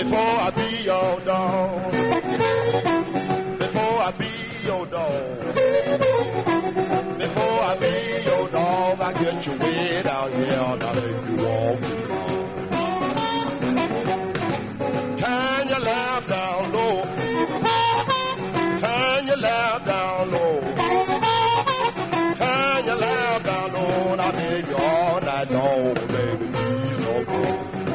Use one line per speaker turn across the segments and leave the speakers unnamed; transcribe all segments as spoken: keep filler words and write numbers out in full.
Before I be your dog, before I be your dog, before I be your dog, I get you way down here, now make you walk me wrong. Turn your lamp down low, turn your lamp down low, turn your lamp down low, and I'll take you all night long, baby, please don't go.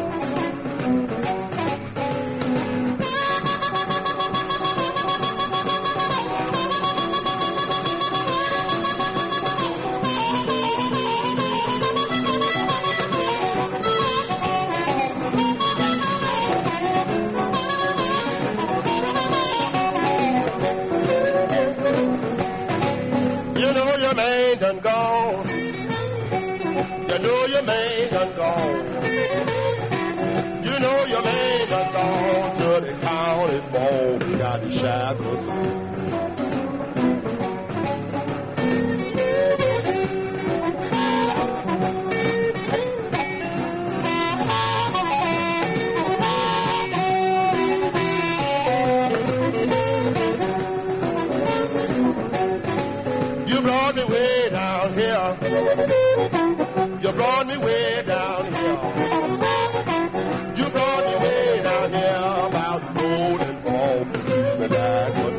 Done gone. You know your man done gone. You know your man done gone to the county phone. He got his shackles on. You brought me way down here. You brought me way down here. You brought me way down here about the road and ball. Teach me that good.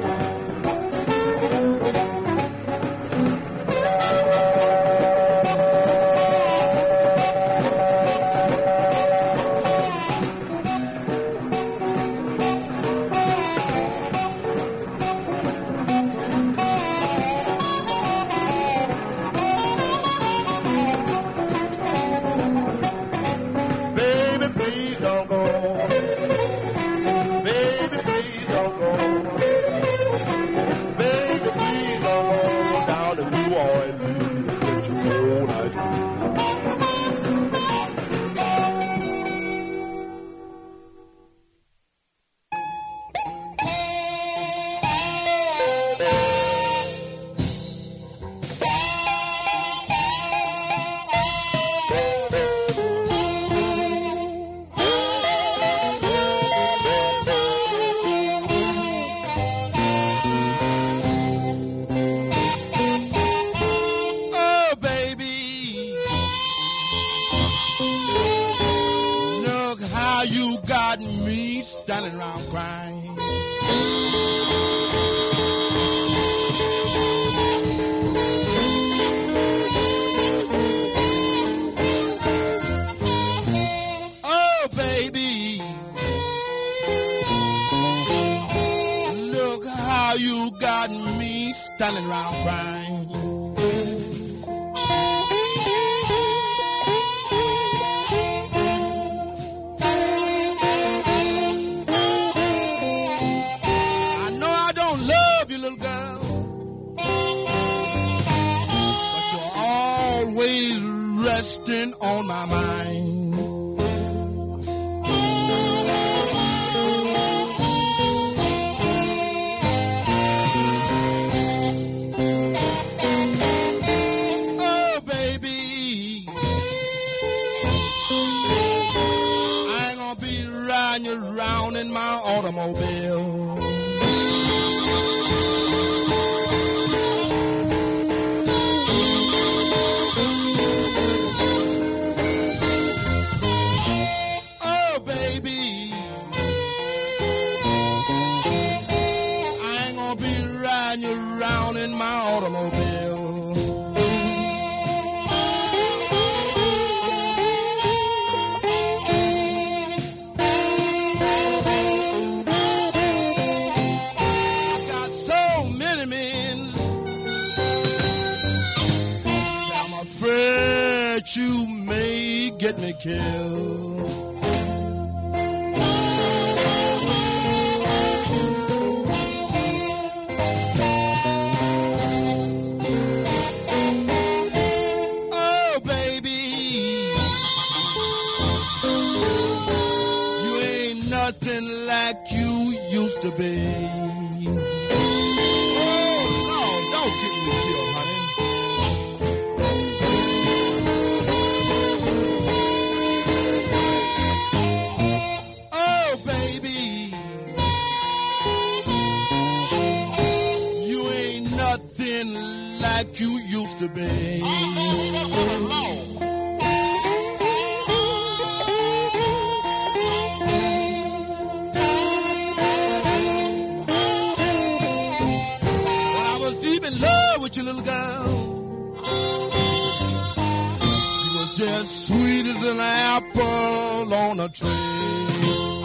Standing around crying. Oh, baby, look how you got me standing around crying. Resting on my mind. Oh, baby, I ain't gonna be riding you around in my automobile. Around in my automobile. I got so many men, I'm afraid you may get me killed. Nothing like you used to be. Oh, no, don't get me killed, honey. Oh, baby. used to be. Your little girl, you were just sweet as an apple on a tree.